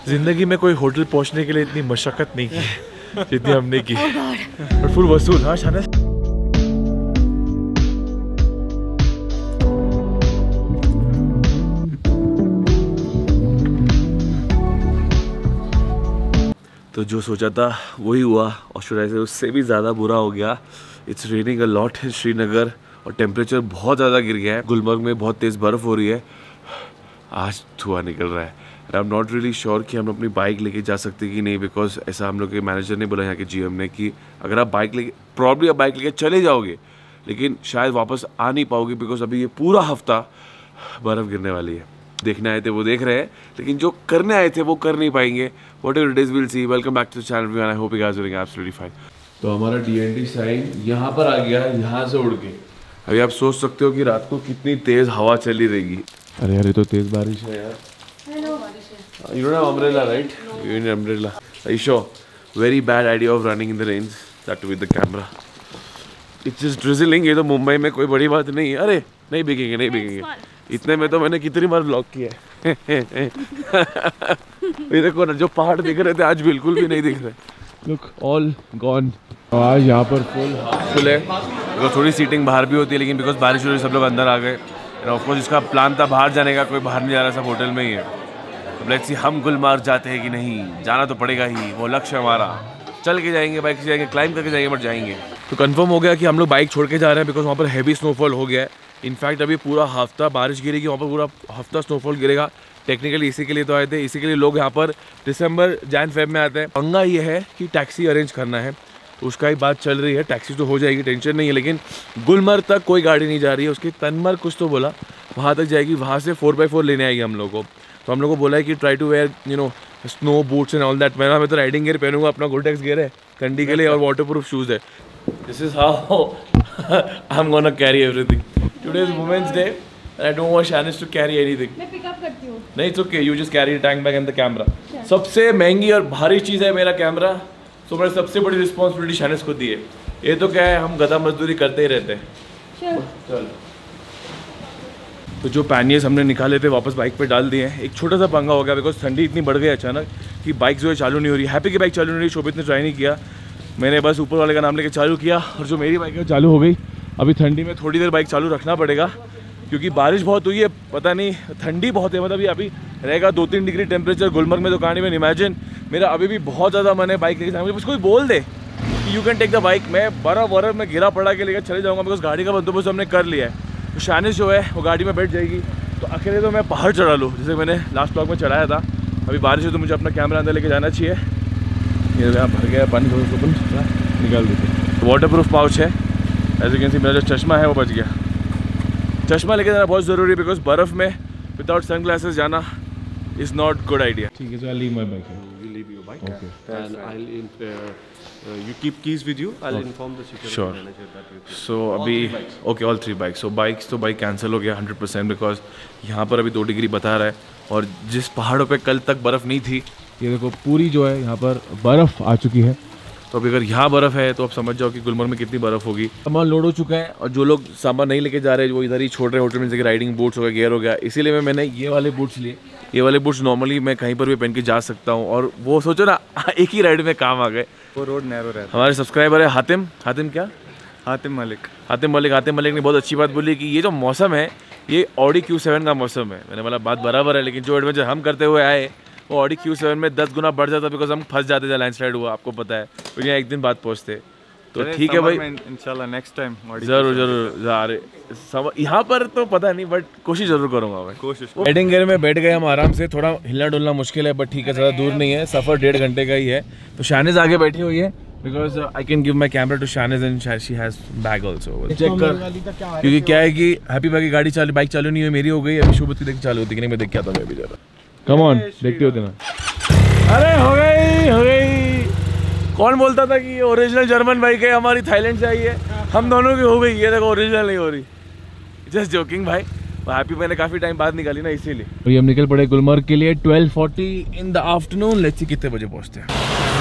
जिंदगी में कोई होटल पहुंचने के लिए इतनी मशक्कत नहीं की जितनी हमने की। और फुल वसूल। हाँ शानस। तो जो सोचा था वही हुआ, और शुरू से उससे भी ज़्यादा बुरा हो गया। It's raining a lot in Srinagar और टेम्परेचर बहुत ज़्यादा गिर गया है। गुलमर्ग में बहुत तेज़ बर्फ़ हो रही है, आज धुआं निकल रहा है। I am not really sure कि हम अपनी बाइक लेके जा सकते कि नहीं, बिकॉज ऐसा हम लोग के मैनेजर ने बोला यहाँ के जीएम ने कि अगर आप बाइक लेके प्रॉब्ली आप बाइक लेके चले जाओगे लेकिन शायद वापस आ नहीं पाओगे, बिकॉज अभी ये पूरा हफ्ता बर्फ़ गिरने वाली है। देखने आए थे वो देख रहे हैं, लेकिन जो करने आए थे वो कर नहीं पाएंगे। Whatever it is will see. Welcome back to the channel and I hope you guys are doing absolutely fine. तो हमारा डीएनडी साइन यहाँ पर आ गया, यहाँ से उड़ के। अभी आप सोच सकते हो कि रात को कितनी तेज हवा चली रहेगी। अरे अरे तो तेज बारिश है यार। You don't have umbrella, right? No. You need umbrella. Are you sure? Very bad idea of running in the rains. That too with the camera. It's just drizzling. ये तो मुंबई में कोई बड़ी बात नहीं है। अरे नहीं बिकेंगे, नहीं बिकेंगे। इतने में तो मैंने कितनी बार ब्लॉग किया है। ये देखो ना, जो पहाड़ दिख रहे थे आज बिल्कुल भी नहीं दिख रहे। Look, all gone. आज यहाँ पर फुल है। तो थोड़ी सीटिंग बाहर भी होती है, लेकिन बिकॉज बारिश हो रही सब लोग अंदर आ गए। ऑफ कोर्स जिसका प्लान था बाहर जाने का, कोई बाहर नहीं जा रहा, सब होटल में ही है। लेट्स सी हम गुलमर्ग जाते हैं कि नहीं। जाना तो पड़ेगा ही, वो लक्ष्य हमारा। चल के जाएंगे, बाइक से जाएंगे, क्लाइंब करके जाएंगे, बट जाएंगे। तो कंफर्म हो गया कि हम लोग बाइक छोड़ के जा रहे हैं, बिकॉज वहाँ पर हैवी स्नोफॉल हो गया है। इनफैक्ट अभी पूरा हफ्ता बारिश गिरेगी, वहाँ पर पूरा हफ्ता स्नोफॉल गिरेगा। टेक्निकली इसी के लिए तो आए थे, इसी के लिए लोग यहाँ पर दिसंबर जैन फेब में आते हैं। पंगा ये है कि टैक्सी अरेंज करना है, तो उसका ही बात चल रही है। टैक्सी तो हो जाएगी, टेंशन नहीं है, लेकिन गुलमर्ग तक कोई गाड़ी नहीं जा रही है। उसकी तनमर्ग कुछ तो बोला, वहाँ तक जाएगी, वहाँ से 4x4 लेने आएगी हम लोग को। तो हम लोग को बोला है कि try to wear snow boots and all that. मैं तो राइडिंग गियर पहनूंगा, अपना गोल्टेक्स गियर है ठंडी के लिए, और वाटरप्रूफ शूज़ है। This is how I am gonna carry everything. Today is women's day and I don't want Shanice to carry anything. मैं पिकअप करती हूं। नहीं, it's okay, you just carry tank bag and the camera. सबसे महंगी और भारी चीज़ है मेरा कैमरा, तो मैंने सबसे बड़ी रिस्पॉन्सिबिलिटी शानिस को दी है। ये तो क्या है, हम गधा मजदूरी करते ही रहते हैं। चल तो जो पैनियर्स हमने निकाले थे वापस बाइक पे डाल दिए हैं। एक छोटा सा पंगा हो गया, बिकॉज ठंडी इतनी बढ़ गई अचानक कि बाइक जो है चालू नहीं हो रही। हैप्पी की बाइक चालू नहीं रही, शोभित ने ट्राई नहीं किया, मैंने बस ऊपर वाले का नाम लेके चालू किया, और जो मेरी बाइक है चालू हो गई। अभी ठंडी में थोड़ी देर बाइक चालू रखना पड़ेगा, क्योंकि बारिश बहुत हुई है, पता नहीं ठंडी बहुत है। मतलब अभी रहेगा 2-3 डिग्री टेम्परेचर गुलमर्ग में, तो कहानी में इमेजिन। मेरा अभी भी बहुत ज़्यादा मन है बाइक लेके जाने, मुझे कोई बोल दे कि you can take the bike, मैं बर्फ़ में गिरा पड़ा के लेकर चले जाऊँगा, बिकॉज गाड़ी का बंदोबस्त हमने कर लिया है। तो शानिस जो है वो गाड़ी में बैठ जाएगी, तो अकेले तो मैं पहाड़ चढ़ा लूँ, जैसे मैंने लास्ट ब्लॉग में चढ़ाया था। अभी बारिश है तो मुझे अपना कैमरा अंदर लेके जाना चाहिए। ये यहाँ भर गया पानी, थोड़ा निकाल देते। वाटर प्रूफ पाउच है, एज यू कैन सी। मेरा जो चश्मा है वो बच गया। चश्मा लेके जाना बहुत ज़रूरी है, बिकॉज बर्फ़ में विदाउट सन ग्लासेस जाना इज़ नॉट गुड आइडिया। ठीक है, so I leave my bike. Leave your bike, and I'll you keep keys with you. I'll inform the security manager that you so अभी okay, all 3 bikes. So bikes तो bike cancel हो गया 100%, because यहाँ पर अभी 2 degree बता रहा है, और जिस पहाड़ों पे कल तक बर्फ़ नहीं थी, ये देखो पूरी जो है यहाँ पर बर्फ़ आ चुकी है। तो अभी अगर यहाँ बर्फ़ है तो आप समझ जाओ कि गुलमर्ग में कितनी बर्फ़ होगी। सामान लोड हो चुका है, और जो लोग सामान नहीं लेके जा रहे हैं वो इधर ही छोड़ रहे हैं होटल में, जैसे राइडिंग बूट्स हो गया, गियर हो गया। इसीलिए मैंने ये वाले बूट्स लिए। ये वाले बूट्स नॉर्मली मैं कहीं पर भी पहन के जा सकता हूँ, और वो सोचो ना एक ही राइड में काम आ गए। वो रोड नैरो रहता है। हमारे सब्सक्राइबर है हातिम क्या हातिम मलिक ने बहुत अच्छी बात बोली कि ये जो मौसम है ये ऑडी Q7 का मौसम है। मैंने बोला बात बराबर है, लेकिन जो एडवेंचर हम करते हुए आए वो ऑडी Q7 में 10 गुना बढ़ जाता, बिकॉज हम फंस जाते थे, लैंडस्लाइड हुआ, आपको पता है। तो यहाँ एक दिन बाद पहुँचते, तो ठीक है भाई, इंशाल्लाह नेक्स्ट टाइम जरूर। यहाँ पर तो पता नहीं, बट कोशिश जरूर करूँगा मैं। कोशिश। राइडिंग गियर में बैठ गए हम आराम से। थोड़ा हिलना डुलना मुश्किल है, बट ठीक है, ज़्यादा दूर नहीं है, सफ़र 1.5 घंटे का ही है। तो शानिस आगे बैठी हुई है, because I can give my camera to Shanice and she has bag also. Check कर, क्योंकि क्या है कि हैप्पी बाकी गाड़ी बाइक चालू नहीं हुई, मेरी हो गई। अभी शुभ देख चालू होती कि नहीं, मैं देख के आता हूँ अभी जरा। कम ऑन, देखती होती ना। अरे हो गई। कौन बोलता था कि ये ओरिजिनल जर्मन बाइक है, हमारी थाईलैंड से आई है, हम दोनों की हो गई। ये देखो ओरिजिनल नहीं हो रही, जस्ट जोकिंग भाई। हैप्पी मैंने काफ़ी टाइम बाद निकाली ना, इसीलिए। तो ये हम निकल पड़े गुलमर्ग के लिए 12:40 in the afternoon. Let's see कितने बजे पहुँचते हैं।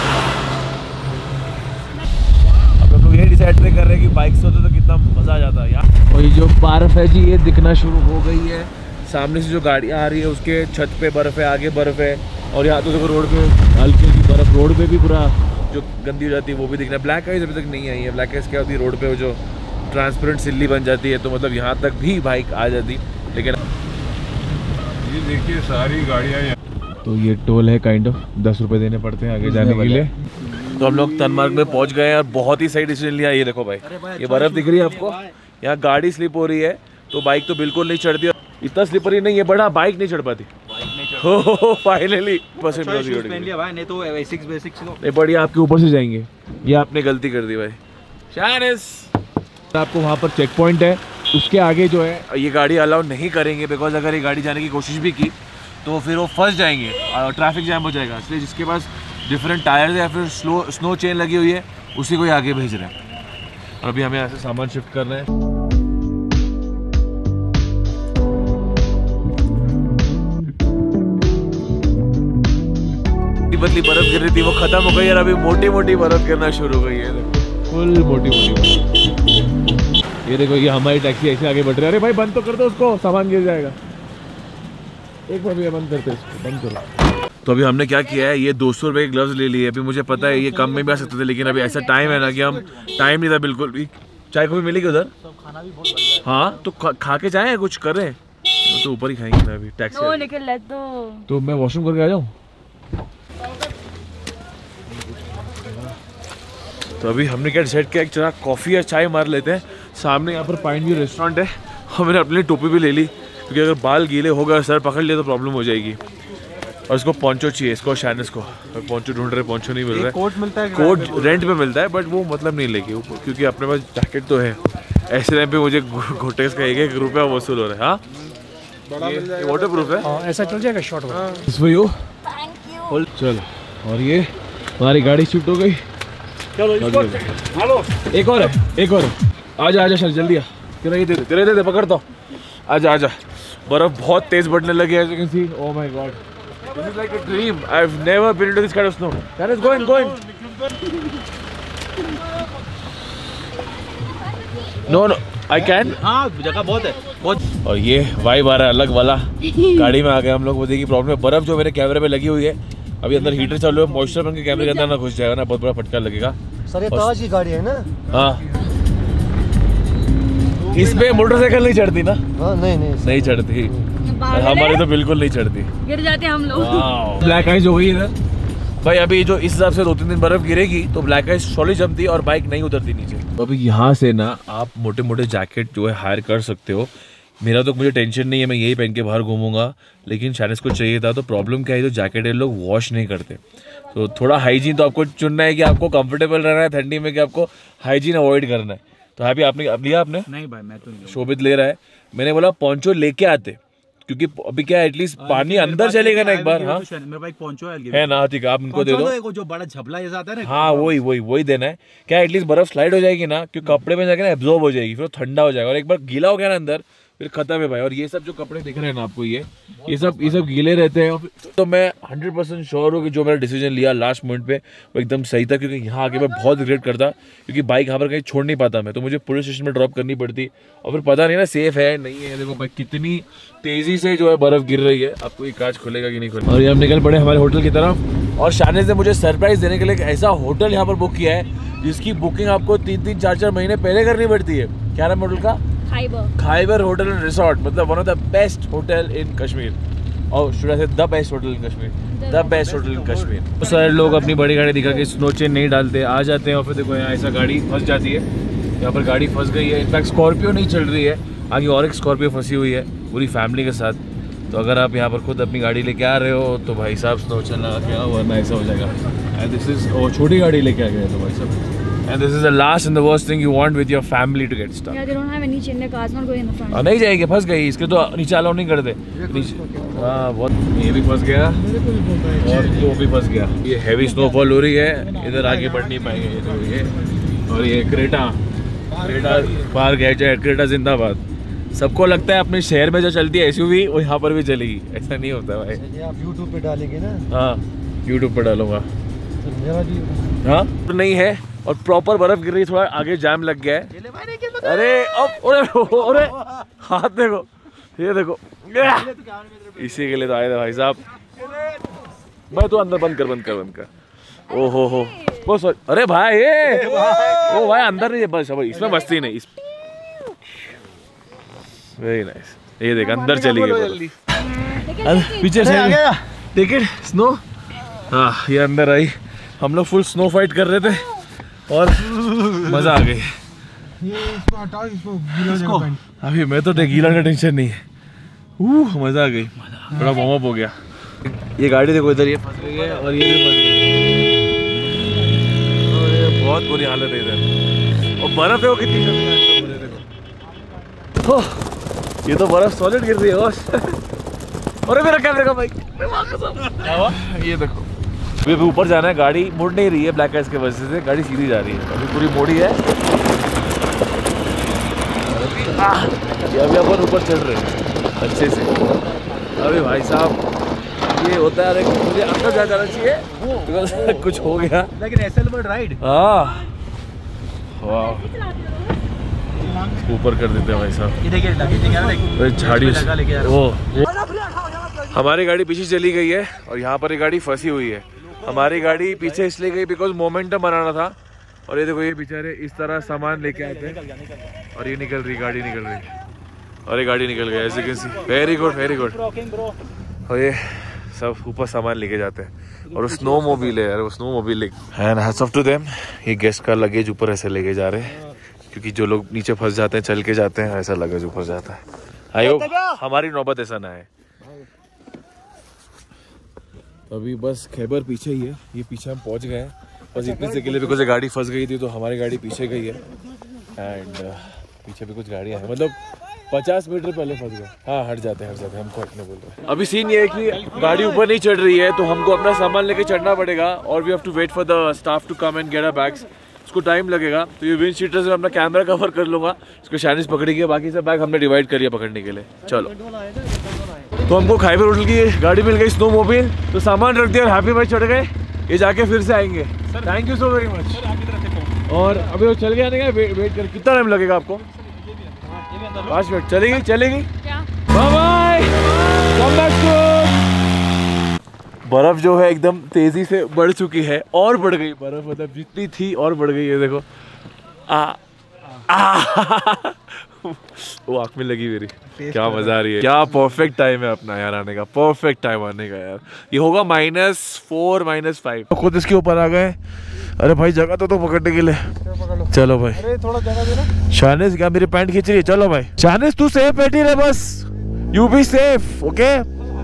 अब हम लोग ये डिसाइड कर रहे हैं कि बाइक से होते तो कितना मज़ा आ जाता है यार। और ये जो बर्फ़ है जी, ये दिखना शुरू हो गई है। सामने से जो गाड़ियाँ आ रही है उसके छत पे बर्फ़ है, आगे बर्फ़ है, और यहाँ तो देखो रोड पे हल्की हल्की बर्फ, रोड पे भी पूरा जो गंदी हो जाती है वो भी दिख रहा है। ब्लैक आइस अभी तक नहीं आई है। ब्लैक आइस क्या होती है, रोड पे जो ट्रांसपेरेंट सिल्ली बन जाती है, तो मतलब यहाँ तक भी बाइक आ जाती। लेकिन ये देखिए सारी गाड़ियाँ, तो ये टोल है काइंड ऑफ, 10 रुपये देने पड़ते हैं आगे जाने के लिए। तो हम लोग तनमार्ग में पहुँच गए हैं और बहुत ही सही डिसीजन लिया। ये देखो भाई, ये बर्फ़ दिख रही है आपको, यहाँ गाड़ी स्लिप हो रही है तो बाइक तो बिल्कुल नहीं चढ़ती। इतना स्लिपरी नहीं है, बड़ा बाइक नहीं चढ़ पाती। हो फाइनली नहीं तो नहीं, बढ़िया आपके ऊपर से जाएंगे। ये आपने गलती कर दी भाई। शानिस आपको वहाँ पर चेक पॉइंट है, उसके आगे जो है ये गाड़ी अलाउ नहीं करेंगे, बिकॉज अगर ये गाड़ी जाने की कोशिश भी की तो फिर वो फंस जाएंगे और ट्रैफिक जैम हो जाएगा। इसलिए जिसके पास डिफरेंट टायर्स या फिर स्नो चेन लगी हुई है उसी को ही आगे भेज रहे हैं। और अभी हमें यहाँ से सामान शिफ्ट करना है। पतली बर्फ गिर रही थी वो खत्म हो गई और अभी मोटी मोटी बर्फ गिरना शुरू हो गई है, फुल मोटी मोटी। ये देखो ये हमारी टैक्सी ऐसे आगे बढ़ रही है। अरे भाई बंद तो कर दो उसको, सामान गिर जाएगा। एक बार भैया बंद करते इसको, बंद करो। तो अभी हमने क्या किया है, ये 200 रुपये के ग्लव्स ले लिए। अभी मुझे पता है ये कम में भी आ सकते थे, लेकिन अभी ऐसा टाइम है ना कि हम टाइम नहीं था बिल्कुल भी। चाय को भी मिलेगी उधर, खाना भी बहुत। हाँ तो खा के जाए कुछ करें, तो ऊपर ही खाएंगे ना अभी टैक्सी। तो मैं वॉशरूम करके आ जाऊँ। तो अभी हमने क्या डिसाइड किया, एक जरा कॉफ़ी या चाय मार लेते हैं। सामने यहाँ पर पाइन व्यू रेस्टोरेंट है और मैंने अपने लिए टोपी भी ले ली, क्योंकि अगर बाल गीले हो गए, सर पकड़ लिया तो प्रॉब्लम हो जाएगी। और इसको पोंचो चाहिए, इसको शानिस को पोंचो ढूंढ रहे, पोंचो नहीं मिल रहा है। कोट मिलता है, कोट रेंट पे मिलता है, बट वो मतलब नहीं लेके, क्योंकि अपने पास जैकेट तो है। ऐसे टाइम पे मुझे घोटे का 1-1 रुपया वसूल हो रहा है। हाँ ये वाटर प्रूफ है, ऐसा चल जाएगा शॉर्ट चल। और ये हमारी गाड़ी शिफ्ट हो गई। चलो एक और है, एक और है। आजा आजा सर जल्दी आ, तेरे दे पकड़ दो। आजा आजा, बर्फ बहुत तेज बढ़ने लगी है, you can see. Oh my God, this is like a dream. I've never been into this kind of snow. That is going. No, I can. हाँ जगह बहुत है, बहुत। और ये वाइब आ रहा है अलग वाला। गाड़ी में आ गए हम लोग। वो देखिए प्रॉब्लम है, बर्फ जो मेरे कैमरे पे लगी हुई है, अभी अंदर हीटर चालू है, मॉइस्चर बन के कैमरे के अंदर ना घुस जाएगा ना, बहुत बड़ा फटका लगेगा। सर ये ताज की गाड़ी है ना? हाँ, इस पे मोटरसाइकिल नहीं चढ़ती ना? हाँ नहीं चढ़ती, हमारी तो बिल्कुल नहीं चढ़ती, गिर जाते हम लोग। ब्लैक आइस हो गई इधर भाई। अभी जो इस हिसाब से 2-3 दिन बर्फ गिरेगी तो ब्लैक आइस सॉलिड जमती है और बाइक नहीं उतरती नीचे। तो अभी यहाँ से ना आप मोटे मोटे जैकेट जो है हायर कर सकते हो। मेरा तो मुझे टेंशन नहीं है, मैं यही पहन के बाहर घूमूंगा, लेकिन शायद इसको चाहिए था। तो प्रॉब्लम क्या है, जो जैकेट है लोग वॉश नहीं करते, तो थोड़ा हाइजीन तो आपको चुनना है कि आपको कंफर्टेबल रहना है ठंडी में, कि आपको हाइजीन अवॉइड करना है। तो अभी आपने अब लिया आपने? नहीं भाई मैं तो नहीं। शोभित ले रहा है, मैंने बोला पोंचो लेके आते, क्योंकि अभी क्या एटलीस्ट पानी अंदर चलेगा ना एक बार। हाँ मेरे पास पोंचो है ना, ठीक है आप इनको दे दो। जो बड़ा झपला जैसा आता है ना, हाँ वही देना है। क्या एटलीस्ट बर्फ स्लाइड हो जाएगी ना, क्योंकि कपड़े में जाके ना एब्जॉर्ब हो जाएगी, फिर ठंडा हो जाएगा, और एक बार गीला हो गया ना अंदर फिर खत्म है भाई। और ये सब जो कपड़े दिख रहे हैं ना आपको, ये सब गीले रहते हैं। तो मैं 100% श्योर हूँ कि जो मैंने डिसीजन लिया लास्ट मोमेंट पे वो एकदम सही था, क्योंकि यहाँ आके मैं बहुत रिग्रेट करता, क्योंकि बाइक यहाँ पर कहीं छोड़ नहीं पाता मैं, तो मुझे पुलिस स्टेशन में ड्रॉप करनी पड़ती, और फिर पता नहीं ना सेफ है नहीं है। देखो भाई कितनी तेजी से जो है बर्फ गिर रही है, आपको ये कांच खुलेगा कि नहीं खुलेगा। और ये हम निकल पड़े हमारे होटल की तरफ, और शानिस ने मुझे सरप्राइज देने के लिए एक ऐसा होटल यहाँ पर बुक किया है जिसकी बुकिंग आपको 3-3, 4-4 महीने पहले करनी पड़ती है। क्या नाम होटल का? खाइबर होटल एंड रिसोर्ट, मतलब one of the best hotel in Kashmir, और should I say the best hotel in Kashmir, the best hotel in Kashmir. तो सारे लोग अपनी बड़ी गाड़ी दिखा के स्नो चेन नहीं डालते, आ जाते हैं और फिर देखो यहाँ ऐसा गाड़ी फंस जाती है। यहाँ पर गाड़ी फंस गई है, इनफैक्ट स्कॉर्पियो नहीं चल रही है, आगे और एक स्कॉर्पियो फंसी हुई है पूरी फैमिली के साथ। तो अगर आप यहाँ पर खुद अपनी गाड़ी लेके आ रहे हो तो भाई साहब स्नो चलना क्या, वरना ऐसा हो जाएगा। एंड दिस इज छोटी गाड़ी लेके आ गए तो भाई साहब, and this is the last and the worst thing you want with your family to get stuck. Yeah, they don't have any chain, their car's not going in the front. नहीं जाएगी, फंस गई, इसके तो नीचे अलाउ नहीं करते नीचे। हाँ बहुत, ये भी फंस गया और वो भी फंस गया। ये हैवी स्नोफॉल हो रही है, इधर आगे बढ़ नहीं पाएंगे ये। और ये क्रेटा बाहर गया जाए, क्रेटा जिंदाबाद। सबको लगता है अपने शहर में जो चलती है एसयूवी वो यहाँ पर भी चलेगी, ऐसा नहीं होता भाई। आप यूट्यूब पे डालेंगे ना? हाँ यूट्यूब पर डालूंगा। हाँ तो नहीं है, और प्रॉपर बर्फ गिर रही है, थोड़ा आगे जाम लग गया है। अरे अब अरे हाथ देखो, ये देखो, इसी के लिए तो आए थे भाई साहब। मैं तो अंदर बंद कर। ओ हो वो सॉरी, अरे भाई ये ओ भाई अंदर नहीं है, बस इसमें मस्ती नहीं। वेरी नाइस, ये देख अंदर चली गई। पीछे से टिकट स्नो, हाँ ये अंदर आई। हम लोग फुल स्नो फाइट कर रहे थे और मजा आ गई। अभी मैं तो गीला का टेंशन नहीं है, मजा आ गई, बड़ा वार्म अप हो गया। ये गाड़ी देखो इधर ये फंस गई है और ये भी फंस गई, बहुत बुरी हालत है इधर। और बर्फ है वो कितनी कमी है, देखो ये तो बर्फ सॉलिड गिर रही है। अरे मेरा कैमरे का भाई, ये देखो अभी ऊपर जाना है, गाड़ी मुड़ नहीं रही है ब्लैक आइस के वजह से, गाड़ी सीधी जा रही है, अभी पूरी मोड़ी है। अभी अपन ऊपर चल रहे हैं अच्छे से। अरे भाई साहब ये होता है, मुझे अंदर जा जाना चाहिए कुछ हो गया, लेकिन एसएल राइड हाँ वाह ऊपर कर देते हैं भाई साहब। ये देखिए झाड़ी वो हमारी गाड़ी पीछे चली गई है और यहाँ पर ये गाड़ी फंसी हुई है। हमारी गाड़ी पीछे इसलिए गई बिकॉज मोमेंटम बनाना था। और ये देखो ये बेचारे इस तरह सामान लेके आते हैं और ये निकल रही, गाड़ी निकल रही और ये गाड़ी निकल गई ऐसे कैसे। Very good very good. और ये सब ऊपर सामान लेके जाते हैं और स्नो मोबिल है यार, वो snowmobile and hats off to them. ये गेस्ट का लगेज ऊपर ऐसे लेके जा रहे हैं क्योंकि जो लोग नीचे फंस जाते हैं चल के जाते हैं, ऐसा लगेज ऊपर जाता है। आई होप हमारी नौबत ऐसा ना है। अभी बस खैबर पीछे ही है, ये पीछे हम पहुंच गए हैं बस इतने से के लिए, बिकॉज गाड़ी फंस गई थी तो हमारी गाड़ी पीछे गई है। एंड पीछे भी कुछ गाड़ियां हैं, मतलब 50 मीटर पहले फंस गए। हाँ हट जाते हैं हमको हटने बोल रहे हैं। अभी सीन ये है कि गाड़ी ऊपर नहीं चढ़ रही है तो हमको अपना सामान लेके चढ़ना पड़ेगा और we have to wait for the staff to come and get our bags. उसको टाइम लगेगा तो ये विंड शीटर से अपना कैमरा कवर कर लूँगा, उसको शाइनिस पकड़ेंगे, बाकी सब बैग हमने डिवाइड कर लिया पकड़ने के लिए। चलो तो हमको खैबर होटल की गाड़ी मिल गई स्नो मोबिल, तो सामान रख दिया और हैप्पी भाई चढ़ गए। ये जाके फिर से आएंगे। Thank you so very much. और अभी वो चल गया नहीं, वेट कर, कितना टाइम लगेगा आपको? 5 मिनट। चलेगी bye bye. Come back soon. बर्फ जो है एकदम तेजी से बढ़ चुकी है और बढ़ गई बर्फ, मतलब जितनी थी और बढ़ गई है। देखो वो आँख में लगी मेरी, क्या मजा आ रही है। क्या परफेक्ट टाइम है अपना यार आने का, परफेक्ट टाइम आने का यार। ये होगा -4 -5। खुद इसके ऊपर आ गए। अरे भाई जगह तो पकड़ने के लिए। चलो भाई, अरे थोड़ा जगह देना। शानिस क्या मेरी पैंट खींच रही है? चलो भाई शानिस तू सेफ बैठी रहे बस, यू बी सेफ ओके।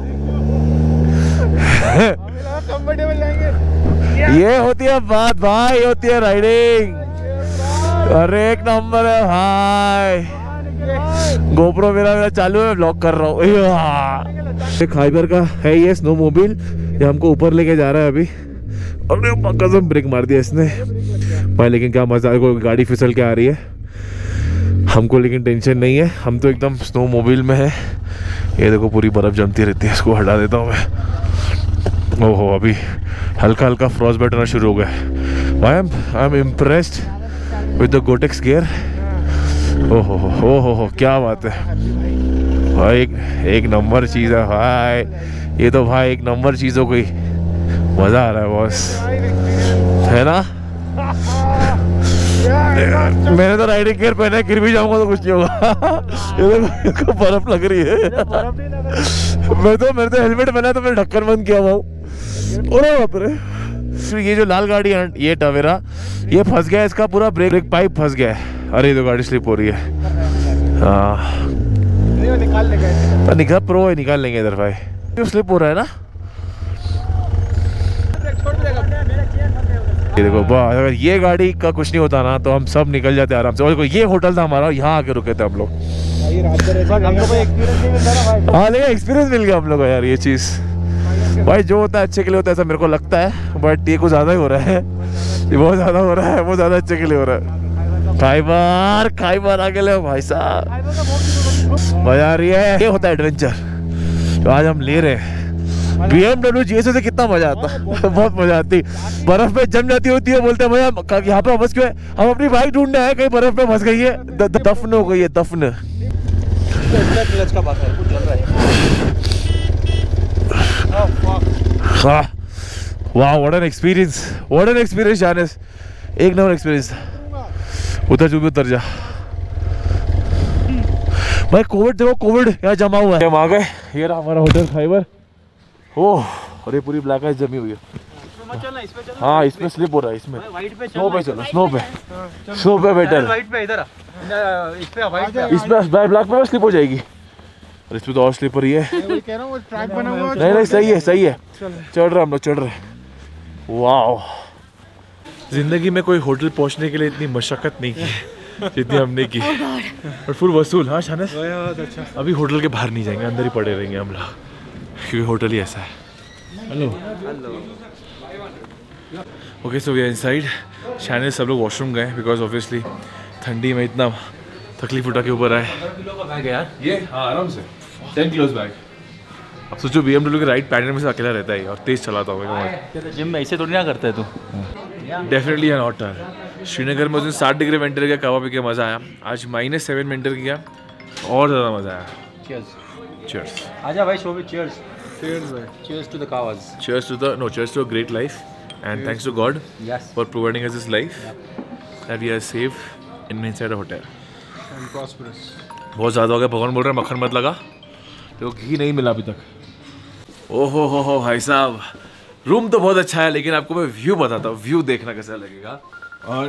ये होती है बात भाई, होती है राइडिंग। अरे एक नंबर है भाई। गोप्रो मेरा चालू है, ब्लॉक कर रहा हूँ। खैबर का है ये स्नो मोबिल, ये हमको ऊपर लेके जा रहा है अभी। अरे कसम ब्रेक मार दिया इसने भाई, लेकिन क्या मजा है, गाड़ी फिसल के आ रही है हमको, लेकिन टेंशन नहीं है, हम तो एकदम स्नो मोबिल में है। ये देखो पूरी बर्फ जमती रहती है, इसको हटा देता हूँ मैं। ओहो अभी हल्का हल्का फ्रॉस्ट बैठना शुरू हो गया। I am impressed with the Goretex gear. ओहो क्या बात है भाई, एक नंबर चीज़ है भाई ये तो भाई, एक नंबर चीज़ हो गई। मज़ा आ रहा है बॉस, है ना? मैंने तो राइडिंग गियर पहना है, गिर भी जाऊंगा तो कुछ नहीं होगा। ये तो बर्फ लग रही है। मैंने तो हेलमेट पहना तो मैं ढक्कन बंद किया हुआ हूँ। अरे बाप रे, ये जो लाल गाड़ी है ये टवेरा, ये फंस गया, इसका पूरा ब्रेक पाइप फंस गया है। अरे तो गाड़ी स्लिप हो रही है। हाँ निकाल प्रो है, निकाल लेंगे इधर भाई, क्यों स्लिप हो रहा है ना। ये देखो अगर ये गाड़ी का कुछ नहीं होता ना तो हम सब निकल जाते आराम से। और देखो ये होटल था हमारा, यहाँ आके रुके थे हम लोग। हाँ लेकिन एक्सपीरियंस मिल गया हम लोग को यार, ये चीज़ भाई जो होता है अच्छे के लिए होता है ऐसा मेरे को लगता है, बट ये कुछ ज़्यादा ही हो रहा है, ये बहुत ज़्यादा हो रहा है, बहुत ज़्यादा अच्छे के लिए हो रहा है। खैबर आगे ले भाई साहब, मजा आ रही है। ये होता है एडवेंचर जो आज हम ले रहे हैं। BMW GSO से कितना मजा आता है, बहुत मजा आती। बर्फ में जम जाती होती है, बोलते हैं भैया यहाँ पे बस क्यों है, हम अपनी बाइक ढूंढने आए, कहीं बर्फ में फंस गई है, दफन हो गई है, दफन। हाँ वाह व्हाट एन एक्सपीरियंस जानिस, एक नंबर एक्सपीरियंस। उतर जो भी उतर जा भाई। कोविड देखो, कोविड यहाँ जमा हुआ है। हम आ गए, ये रहा हमारा होटल फाइबर। ओह और ये पूरी ब्लैक आइस जमी हुई है। हाँ इसमें स्लिप हो रहा है, इसमें स्नो पे चलो, स्नो पे बेटर। इसमें ब्लैक पे स्लिप हो जाएगी और इसमें तो और स्लिपर ही है। नहीं सही है चढ़ रहे हम लोग, चढ़ रहे। वाह जिंदगी में कोई होटल पहुंचने के लिए इतनी मशक्कत नहीं की जितनी हमने की, और फुल वसूल। हाँ शानस, अभी होटल के बाहर नहीं जाएंगे, अंदर ही पड़े रहेंगे हम लोग, क्योंकि होटल ही ऐसा है। Hello okay so we are inside. Shanice सब लोग वॉशरूम गए बिकॉज ऑब्वियसली ठंडी में इतना तकलीफ उठा के ऊपर आए। ये हाँ आराम से 10 किलोज बैग। अब सोचो BMW के राइट पैटर्न में से अकेला रहता है और तेज चलाता हूँ। जिम में ऐसे थोड़ी ना करता है तू। Definitely not. श्रीनगर में उस दिन 60 डिग्री विंटर का कवा पी के मज़ा आया, आज -7 विंटर किया और ज़्यादा मज़ा आया। Cheers. आजा भाई शो में cheers. Cheers to the cows. Cheers to a great life and thanks to God for providing us this life that we are safe inside a hotel. And prosperous. बहुत ज़्यादा हो गया, भगवान बोल रहे हैं मक्खन मत लगा, तो घी नहीं मिला अभी तक। ओहो हो भाई साहब, रूम तो बहुत अच्छा है लेकिन आपको मैं व्यू बताता हूँ, व्यू देखना कैसा लगेगा। और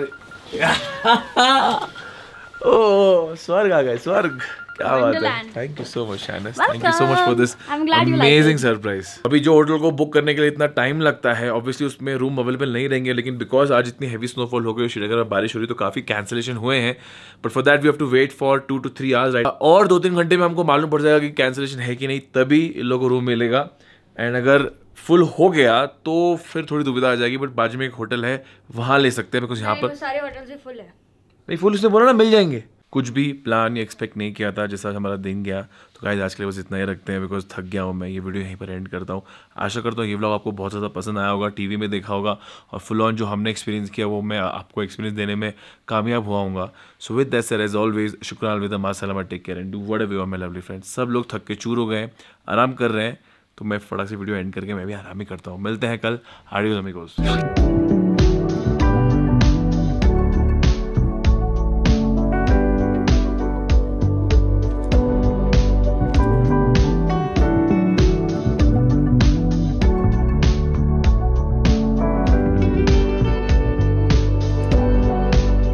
ओह स्वर्ग आ गए, स्वर्ग, क्या बात है। Thank you so much Shanice, thank you so much for this amazing surprise. अभी जो होटल को बुक करने के लिए इतना टाइम लगता है, ऑब्वियसली उसमें रूम अवेलेबल नहीं रहेंगे, लेकिन बिकॉज आज इतनी हैवी स्नोफॉल हो गई, श्रीनगर में बारिश हो रही, तो काफी कैंसिलेशन हुए हैं। But for that we have to wait for 2 to 3 hours, right. और 2-3 घंटे में हमको मालूम पड़ जाएगा कि कैंसिलेशन है कि नहीं, तभी इन लोगों को रूम मिलेगा। एंड अगर फुल हो गया तो फिर थोड़ी दुविधा आ जाएगी, बट बाजू में एक होटल है वहाँ ले सकते हैं, बिकॉज यहाँ पर सारे होटल्स भी फुल है। नहीं फुल, उसने बोला ना मिल जाएंगे। कुछ भी प्लान या एक्सपेक्ट नहीं किया था, जैसा हमारा दिन गया। तो गाइस आज के लिए बस इतना ही रखते हैं, बिकॉज थक गया हूँ मैं। ये वीडियो यहीं पर एंड करता हूँ। आशा करता हूँ ये व्लॉग आपको बहुत ज़्यादा पसंद आया होगा, टीवी में देखा होगा, और फुल ऑन जो हमने एक्सपीरियंस किया वो मैं आपको एक्सपीरियंस देने में कामयाब हुआ हूँ। So with that said as always शुक्रान, अलविदा, मा सलामा, take care and do whatever you want my lovely friends. सब लोग थक के चूर हो गए, आराम कर रहे हैं, तो मैं फटाक से वीडियो एंड करके मैं भी आराम ही करता हूँ। मिलते हैं कल। आडियोस अमीगोस।